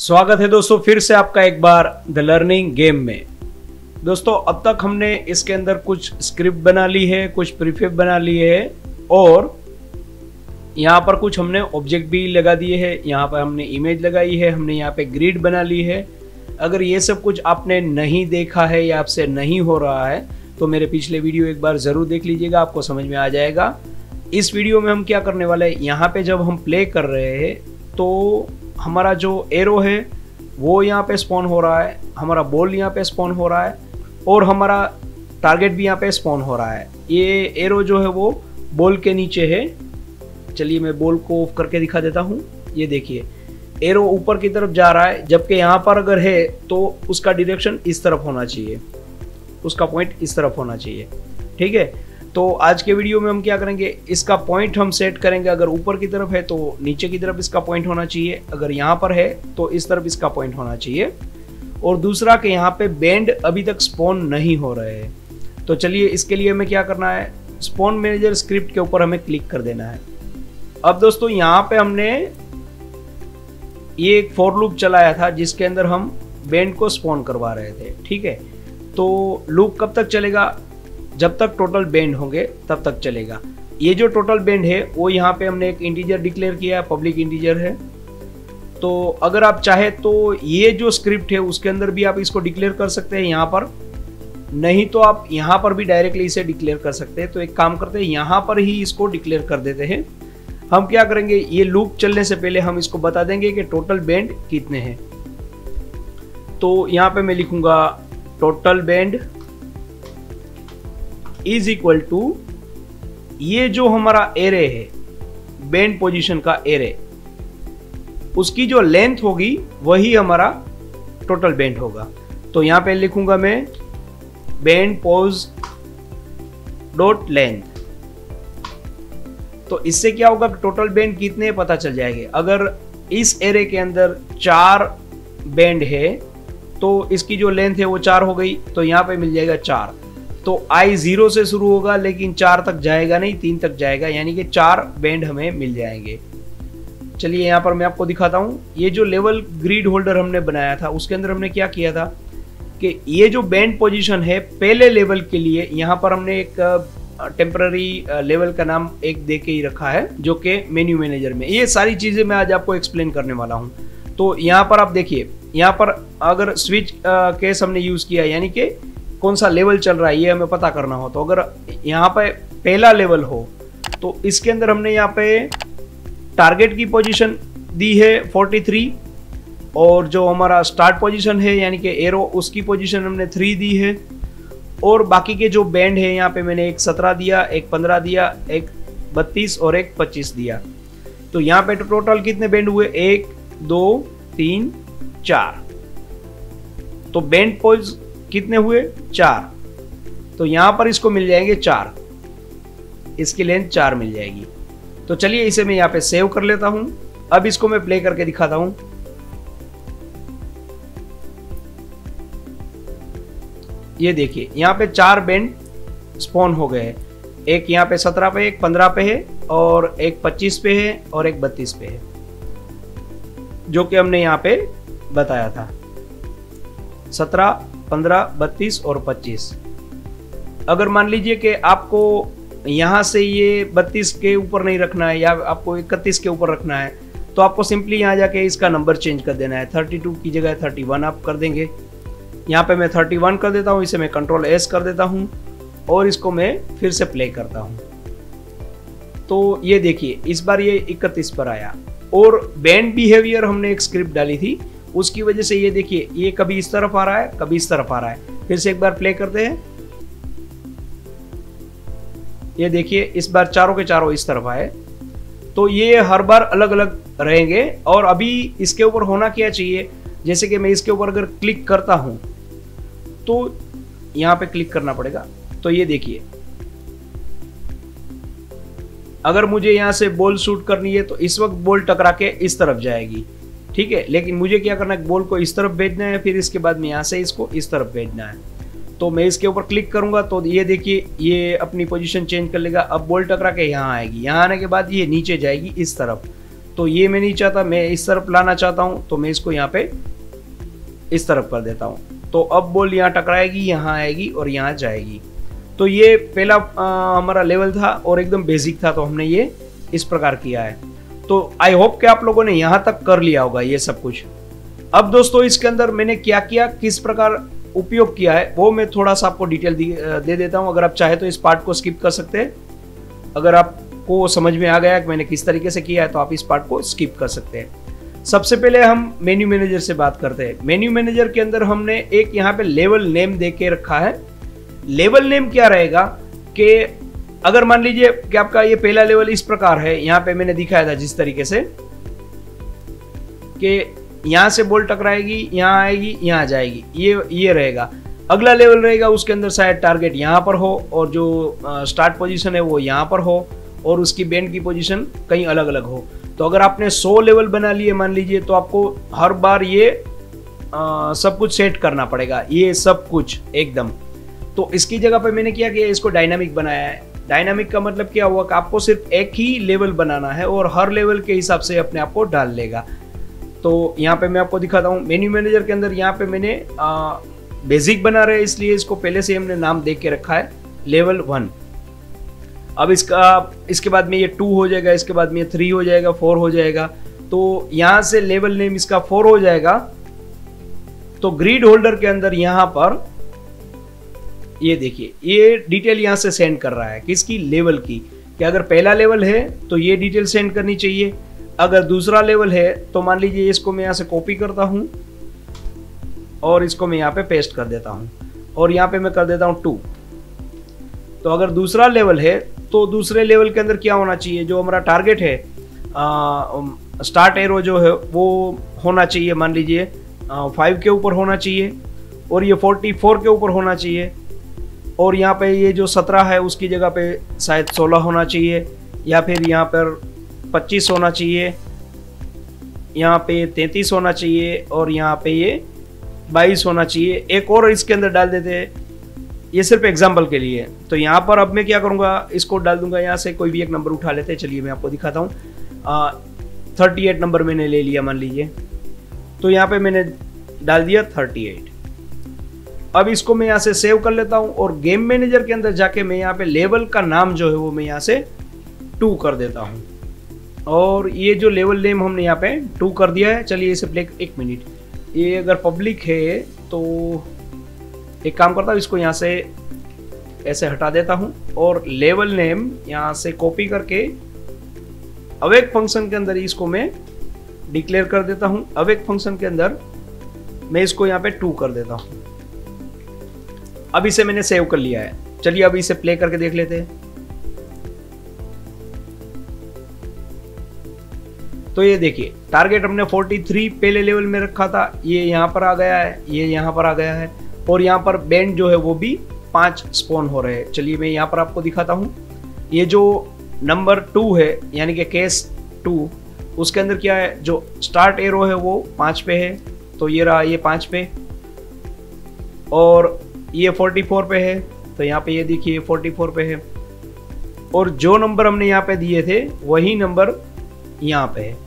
स्वागत है दोस्तों फिर से आपका एक बार द लर्निंग गेम में। दोस्तों अब तक हमने इसके अंदर कुछ स्क्रिप्ट बना ली है, कुछ प्रीफेब बना लिए है और यहाँ पर कुछ हमने ऑब्जेक्ट भी लगा दिए हैं। यहाँ पर हमने इमेज लगाई है, हमने यहाँ पे ग्रिड बना ली है। अगर ये सब कुछ आपने नहीं देखा है या आपसे नहीं हो रहा है तो मेरे पिछले वीडियो एक बार ज़रूर देख लीजिएगा, आपको समझ में आ जाएगा। इस वीडियो में हम क्या करने वाले हैं, यहाँ पे जब हम प्ले कर रहे हैं तो हमारा जो एरो है वो यहाँ पे स्पॉन हो रहा है, हमारा बॉल यहाँ पे स्पॉन हो रहा है और हमारा टारगेट भी यहाँ पे स्पॉन हो रहा है। ये एरो जो है वो बॉल के नीचे है। चलिए मैं बॉल को ऑफ करके दिखा देता हूँ। ये देखिए एरो ऊपर की तरफ जा रहा है, जबकि यहाँ पर अगर है तो उसका डायरेक्शन इस तरफ होना चाहिए, उसका पॉइंट इस तरफ होना चाहिए। ठीक है, तो आज के वीडियो में हम क्या करेंगे, इसका पॉइंट हम सेट करेंगे। अगर ऊपर की तरफ है तो नीचे की तरफ इसका पॉइंट होना चाहिए, अगर यहाँ पर है तो इस तरफ इसका पॉइंट होना चाहिए। और दूसरा कि यहाँ पे बेंड अभी तक स्पॉन नहीं हो रहे हैं। तो चलिए इसके लिए हमें क्या करना है, स्पॉन मैनेजर स्क्रिप्ट के ऊपर हमें क्लिक कर देना है। अब दोस्तों यहाँ पे हमने ये एक फॉर लूप चलाया था जिसके अंदर हम बेंड को स्पॉन करवा रहे थे। ठीक है, तो लूप कब तक चलेगा, जब तक टोटल बेंड होंगे तब तक चलेगा। ये जो टोटल बेंड है वो यहाँ पे हमने एक इंटीजर डिक्लेयर किया है, पब्लिक इंटीजर है। तो अगर आप चाहे तो ये जो स्क्रिप्ट है उसके अंदर भी आप इसको डिक्लेयर कर सकते हैं यहाँ पर, नहीं तो आप यहाँ पर भी डायरेक्टली इसे डिक्लेयर कर सकते हैं। तो एक काम करते हैं, यहाँ पर ही इसको डिक्लेयर कर देते हैं। हम क्या करेंगे, ये लूप चलने से पहले हम इसको बता देंगे कि टोटल बेंड कितने हैं। तो यहाँ पे मैं लिखूंगा total bend is equal to ये जो हमारा एरे है, बेंड पोजीशन का एरे, उसकी जो लेंथ होगी वही हमारा टोटल बेंड होगा। तो यहां पे लिखूंगा मैं बेंड पोज डॉट लेंथ। तो इससे क्या होगा कि टोटल बेंड कितने पता चल जाएंगे। अगर इस एरे के अंदर 4 बेंड है तो इसकी जो लेंथ है वो 4 हो गई, तो यहां पे मिल जाएगा 4। तो आई 0 से शुरू होगा लेकिन 4 तक जाएगा नहीं, 3 तक जाएगा, यानी कि 4 बेंड हमें मिल जाएंगे। चलिए यहाँ पर मैं आपको दिखाता हूँ। ये जो लेवल ग्रिड होल्डर हमने बनाया था उसके अंदर हमने क्या किया था कि ये जो बेंड पोजीशन है पहले लेवल के लिए यहाँ पर हमने एक टेम्पररी लेवल का नाम एक दे के ही रखा है, जो कि मेन्यू मैनेजर में। ये सारी चीजें मैं आज आपको एक्सप्लेन करने वाला हूँ। तो यहाँ पर आप देखिए, यहाँ पर अगर स्विच केस हमने यूज किया, यानी कि कौन सा लेवल चल रहा है ये हमें पता करना हो, तो अगर यहाँ पे पहला लेवल हो तो इसके अंदर हमने यहाँ पे टारगेट की पोजीशन दी है 43 और जो हमारा स्टार्ट पोजीशन है यानी कि एरो उसकी पोजीशन हमने 3 दी है। और बाकी के जो बैंड है यहाँ पे मैंने एक 17 दिया, एक 15 दिया, एक 32 और एक 25 दिया। तो यहाँ पे टोटल कितने बैंड हुए, 1 2 3 4। तो बैंड पोज कितने हुए, 4। तो यहां पर इसको मिल जाएंगे 4, इसकी लेंथ 4 मिल जाएगी। तो चलिए इसे मैं यहां पे सेव कर लेता हूं। अब इसको मैं प्ले करके दिखाता हूं। ये देखिए यहां पे 4 बेंड स्पॉन हो गए हैं। एक यहां पे 17 पे, एक 15 पे है और एक 25 पे है और एक 32 पे है, जो कि हमने यहां पे बताया था। 17 15 32 और 25। अगर मान लीजिए कि आपको यहां से ये 32 के ऊपर नहीं रखना है या आपको 31 के ऊपर रखना है, तो आपको सिंपली यहां जाके इसका नंबर चेंज कर देना है। 32 की जगह 31 आप कर देंगे। यहां पे मैं 31 कर देता हूं, इसे मैं कंट्रोल S कर देता हूं और इसको मैं फिर से प्ले करता हूं। तो ये देखिए इस बार ये 31 पर आया। और बैंड बिहेवियर हमने एक स्क्रिप्ट डाली थी, उसकी वजह से ये देखिए ये कभी इस तरफ आ रहा है, कभी इस तरफ आ रहा है। फिर से एक बार प्ले करते हैं। ये देखिए इस बार चारों के चारों इस तरफ आए। तो ये हर बार अलग अलग रहेंगे। और अभी इसके ऊपर होना क्या चाहिए, जैसे कि मैं इसके ऊपर अगर क्लिक करता हूं तो यहां पे क्लिक करना पड़ेगा। तो ये देखिए अगर मुझे यहां से बॉल शूट करनी है तो इस वक्त बॉल टकरा के इस तरफ जाएगी। ठीक है, लेकिन मुझे क्या करना है, बॉल को इस तरफ भेजना है, फिर इसके बाद में यहाँ से इसको इस तरफ भेजना है। तो मैं इसके ऊपर क्लिक करूंगा तो ये देखिए ये अपनी पोजीशन चेंज कर लेगा। अब बॉल टकरा के यहाँ आएगी, यहाँ आने के बाद ये नीचे जाएगी इस तरफ। तो ये मैं नहीं चाहता, मैं इस तरफ लाना चाहता हूँ, तो मैं इसको यहाँ पे इस तरफ कर देता हूँ। तो अब बॉल यहाँ टकराएगी, यहाँ आएगी और यहाँ जाएगी। तो ये पहला हमारा लेवल था और एकदम बेसिक था, तो हमने ये इस प्रकार किया है। तो आई होप कि आप लोगों ने यहाँ तक कर लिया होगा ये सब कुछ। अब दोस्तों इसके अंदर मैंने क्या किया, किस प्रकार उपयोग किया है, वो मैं थोड़ा सा आपको डिटेल दे देता हूँ। अगर आप चाहे तो इस पार्ट को स्किप कर सकते हैं। अगर आपको समझ में आ गया कि मैंने किस तरीके से किया है तो आप इस पार्ट को स्किप कर सकते हैं। सबसे पहले हम मेन्यू मैनेजर से बात करते हैं। मेन्यू मैनेजर के अंदर हमने एक यहाँ पे लेवल नेम दे के रखा है। लेवल नेम क्या रहेगा कि अगर मान लीजिए कि आपका ये पहला लेवल इस प्रकार है, यहाँ पे मैंने दिखाया था जिस तरीके से कि यहां से बॉल टकराएगी, यहाँ आएगी, यहाँ जाएगी, ये रहेगा। अगला लेवल रहेगा उसके अंदर शायद टारगेट यहाँ पर हो और जो स्टार्ट पोजीशन है वो यहाँ पर हो और उसकी बैंड की पोजीशन कहीं अलग अलग हो। तो अगर आपने 100 लेवल बना लिए मान लीजिए, तो आपको हर बार ये सब कुछ सेट करना पड़ेगा, ये सब कुछ एकदम। तो इसकी जगह पे मैंने क्या किया, इसको डायनामिक बनाया है। डायनामिक का मतलब क्या हुआ कि आपको सिर्फ एक ही लेवल बनाना है और हर लेवल के हिसाब से अपने आप को डाल लेगा। तो यहाँ पे मैं आपको दिखाता हूँ मेन्यू मैनेजर के अंदर। यहाँ पे मैंने बेसिक बना रहे इसलिए इसको पहले से हमने नाम दे के रखा है लेवल 1। अब इसके बाद में ये 2 हो जाएगा, इसके बाद में ये 3 हो जाएगा, 4 हो जाएगा। तो यहाँ से लेवल नेम इसका 4 हो जाएगा। तो ग्रिड होल्डर के अंदर यहाँ पर ये देखिए, ये डिटेल यहाँ से सेंड कर रहा है किसकी, लेवल की। कि अगर पहला लेवल है तो ये डिटेल सेंड करनी चाहिए। अगर दूसरा लेवल है तो मान लीजिए इसको मैं यहाँ से कॉपी करता हूँ और इसको मैं यहाँ पे पेस्ट कर देता हूँ और यहाँ पे मैं कर देता हूँ 2। तो अगर दूसरा लेवल है तो दूसरे लेवल के अंदर क्या होना चाहिए, जो हमारा टारगेट है स्टार्ट एरो जो है वो होना चाहिए, मान लीजिए 5 के ऊपर होना चाहिए और ये 44 के ऊपर होना चाहिए। और यहाँ पे ये जो 17 है उसकी जगह पे शायद 16 होना चाहिए, या फिर यहाँ पर 25 होना चाहिए, यहाँ पे 33 होना चाहिए और यहाँ पे ये 22 होना चाहिए। एक और इसके अंदर डाल देते हैं, ये सिर्फ एग्जाम्पल के लिए। तो यहाँ पर अब मैं क्या करूँगा, इसको डाल दूंगा, यहाँ से कोई भी एक नंबर उठा लेते हैं। चलिए मैं आपको दिखाता हूँ। 38 नंबर मैंने ले लिया मान लीजिए, तो यहाँ पे मैंने डाल दिया 38। अब इसको मैं यहाँ से सेव कर लेता हूँ और गेम मैनेजर के अंदर जाके मैं यहाँ पे लेवल का नाम जो है वो मैं यहाँ से 2 कर देता हूँ। और ये जो लेवल नेम हमने यहाँ पे 2 कर दिया है। चलिए इसे प्ले, 1 मिनट, ये अगर पब्लिक है तो एक काम करता हूँ, इसको यहाँ से ऐसे हटा देता हूँ और लेवल नेम यहाँ से कॉपी करके अवेक फंक्शन के अंदर इसको मैं डिक्लेयर कर देता हूँ। अवेक फंक्शन के अंदर मैं इसको यहाँ पे 2 कर देता हूँ। अब इसे मैंने सेव कर लिया है। चलिए अब इसे प्ले करके देख लेते हैं। तो ये देखिए, टारगेट हमने 43 पहले लेवल में रखा था, ये यहाँ पर आ गया है, ये यहाँ पर आ गया है और यहाँ पर बैंड जो है वो भी 5 स्पॉन हो रहे हैं। चलिए मैं यहाँ पर आपको दिखाता हूँ। ये जो नंबर 2 है यानी कि केस 2, उसके अंदर क्या है, जो स्टार्ट एरो है वो 5 पे है, तो ये रहा ये 5 पे, और ये 44 पे है, तो यहाँ पे ये देखिए 44 पे है, और जो नंबर हमने यहाँ पे दिए थे वही नंबर यहाँ पे है।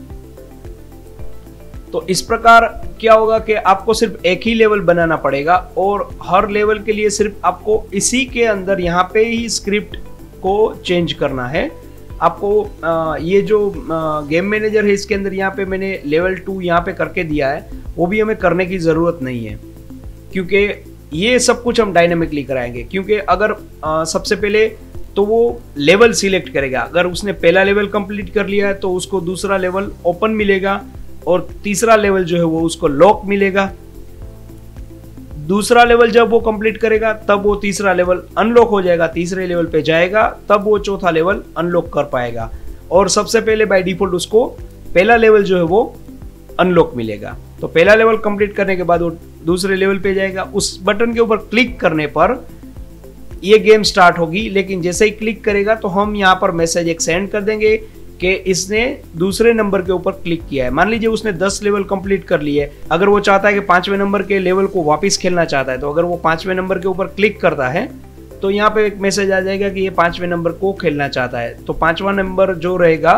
तो इस प्रकार क्या होगा कि आपको सिर्फ एक ही लेवल बनाना पड़ेगा और हर लेवल के लिए सिर्फ आपको इसी के अंदर यहाँ पे ही स्क्रिप्ट को चेंज करना है। आपको ये जो गेम मैनेजर है इसके अंदर यहाँ पे मैंने लेवल 2 यहाँ पे करके दिया है, वो भी हमें करने की ज़रूरत नहीं है क्योंकि ये सब कुछ हम डायनेमिकली कराएंगे। क्योंकि अगर सबसे पहले तो वो लेवल सिलेक्ट करेगा, अगर उसने पहला लेवल कंप्लीट कर लिया है तो उसको दूसरा लेवल ओपन मिलेगा और तीसरा लेवल जो है वो उसको लॉक मिलेगा। दूसरा लेवल जब वो कंप्लीट करेगा तब वो तीसरा लेवल अनलॉक हो जाएगा, तीसरे लेवल पे जाएगा तब वो चौथा लेवल अनलॉक कर पाएगा। और सबसे पहले बाय डिफॉल्ट उसको पहला लेवल जो है वो अनलॉक मिलेगा। तो पहला लेवल कंप्लीट करने के बाद वो दूसरे लेवल पे जाएगा। उस बटन के ऊपर क्लिक करने पर ये गेम स्टार्ट होगी, लेकिन जैसे ही क्लिक करेगा तो हम यहाँ पर मैसेज एक सेंड कर देंगे कि इसने दूसरे नंबर के ऊपर क्लिक किया है। मान लीजिए उसने 10 लेवल कंप्लीट कर लिए, अगर वो चाहता है कि 5वें नंबर के लेवल को वापस खेलना चाहता है, तो अगर वो 5वें नंबर के ऊपर क्लिक करता है तो यहाँ पे एक मैसेज आ जाएगा कि ये 5वें नंबर को खेलना चाहता है। तो 5वां नंबर जो रहेगा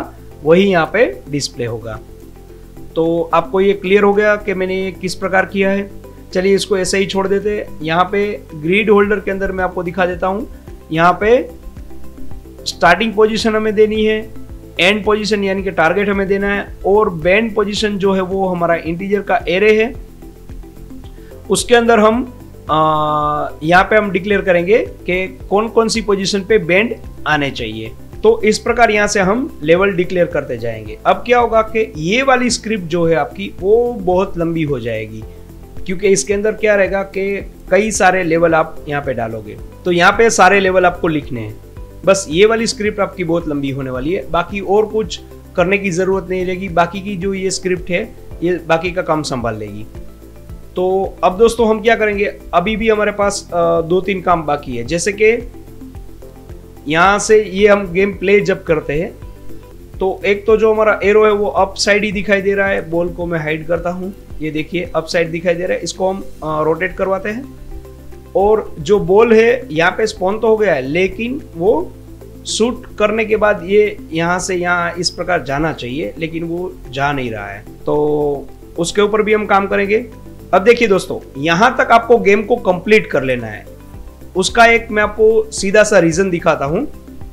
वही यहाँ पे डिस्प्ले होगा। तो आपको ये क्लियर हो गया कि मैंने ये किस प्रकार किया है। चलिए इसको ऐसे ही छोड़ देते। यहाँ पे ग्रिड होल्डर के अंदर मैं आपको दिखा देता हूँ। यहाँ पे स्टार्टिंग पोजीशन हमें देनी है, एंड पोजीशन यानी कि टारगेट हमें देना है, और बैंड पोजीशन जो है वो हमारा इंटीजर का एरे है। उसके अंदर हम यहाँ पे हम डिक्लेयर करेंगे कि कौन कौन सी पोजीशन पे बैंड आने चाहिए। तो इस प्रकार यहाँ से हम लेवल डिक्लेयर करते जाएंगे। अब क्या होगा कि ये वाली स्क्रिप्ट जो है आपकी वो बहुत लंबी हो जाएगी, क्योंकि इसके अंदर क्या रहेगा कि कई सारे लेवल आप यहाँ पे डालोगे। तो यहाँ पे सारे लेवल आपको लिखने हैं। बस ये वाली स्क्रिप्ट आपकी बहुत लंबी होने वाली है, बाकी और कुछ करने की जरूरत नहीं रहेगी। बाकी की जो ये स्क्रिप्ट है ये बाकी का काम संभाल लेगी। तो अब दोस्तों हम क्या करेंगे, अभी भी हमारे पास 2-3 काम बाकी है। जैसे कि यहाँ से ये हम गेम प्ले जब करते हैं तो एक तो जो हमारा एरो है वो अप साइड ही दिखाई दे रहा है। बॉल को मैं हाइड करता हूँ, ये देखिए अप साइड दिखाई दे रहा है। इसको हम रोटेट करवाते हैं, और जो बॉल है यहाँ पे स्पॉन तो हो गया है, लेकिन वो शूट करने के बाद ये यहाँ से यहाँ इस प्रकार जाना चाहिए, लेकिन वो जा नहीं रहा है। तो उसके ऊपर भी हम काम करेंगे। अब देखिए दोस्तों, यहाँ तक आपको गेम को कंप्लीट कर लेना है। उसका एक मैं आपको सीधा सा रीजन दिखाता हूं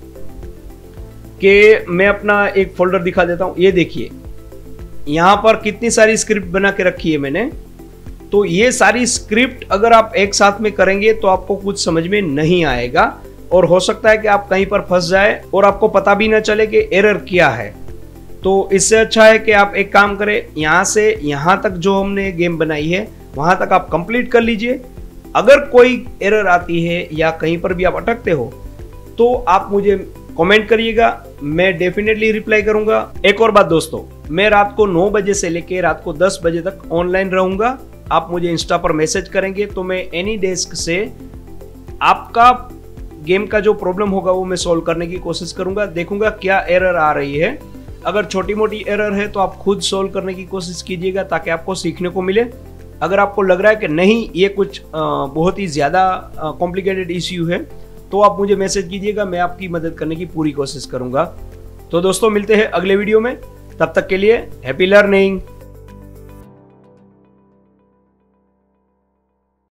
कि मैं अपना एक फोल्डर दिखा देता हूं। ये देखिए यहां पर कितनी सारी स्क्रिप्ट बना के रखी है मैंने। तो ये सारी स्क्रिप्ट अगर आप एक साथ में करेंगे तो आपको कुछ समझ में नहीं आएगा, और हो सकता है कि आप कहीं पर फंस जाए और आपको पता भी ना चले कि एरर क्या है। तो इससे अच्छा है कि आप एक काम करें, यहाँ से यहाँ तक जो हमने गेम बनाई है वहां तक आप कंप्लीट कर लीजिए। अगर कोई एरर आती है या कहीं पर भी आप अटकते हो तो आप मुझे कमेंट करिएगा, मैं डेफिनेटली रिप्लाई करूंगा। एक और बात दोस्तों, मैं रात को 9 बजे से लेकर रात को 10 बजे तक ऑनलाइन रहूंगा। आप मुझे इंस्टा पर मैसेज करेंगे तो मैं एनी डेस्क से आपका गेम का जो प्रॉब्लम होगा वो मैं सॉल्व करने की कोशिश करूंगा। देखूंगा क्या एरर आ रही है। अगर छोटी मोटी एरर है तो आप खुद सॉल्व करने की कोशिश कीजिएगा, ताकि आपको सीखने को मिले। अगर आपको लग रहा है कि नहीं ये कुछ बहुत ही ज़्यादा कॉम्प्लिकेटेड इश्यू है तो आप मुझे मैसेज कीजिएगा, मैं आपकी मदद करने की पूरी कोशिश करूंगा। तो दोस्तों मिलते हैं अगले वीडियो में, तब तक के लिए हैप्पी लर्निंग।